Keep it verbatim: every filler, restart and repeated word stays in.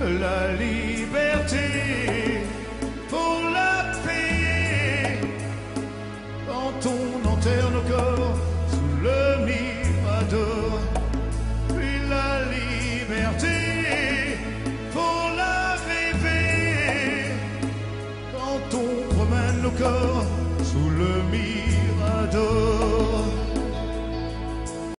la liberté, pour la paix. Quand on enterre nos corps sous le mirador, puis la liberté, pour la rêver. Quand on promène nos corps sous le mirador.